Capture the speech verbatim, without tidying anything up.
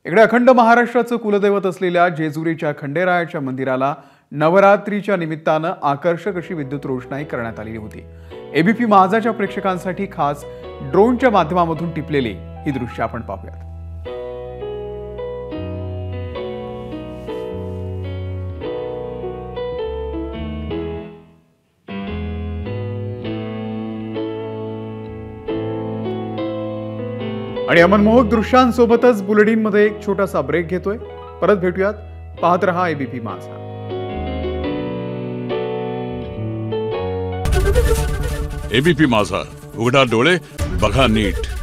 इकडे अखंड महाराष्ट्राचं कुलदैवत असलेल्या जेजुरीच्या खंडेरायाच्या मंदिराला नवरात्रीच्या निमित्तानं आकर्षक अशी विद्युत रोषणाई करण्यात आलेली होती। एबीपी माझाच्या प्रेक्षकांसाठी खास ड्रोनच्या माध्यमातून टिपलेली ही दृश्य आपण पाहूयात। आणि मनमोहक दृश्यांसोबतच बुलेटिनमध्ये एक छोटासा ब्रेक घेतोय। परत भेटूयात, पाहत रहा एबीपी माझा। एबीपी माझा, उघडा डोळे बघा नीट।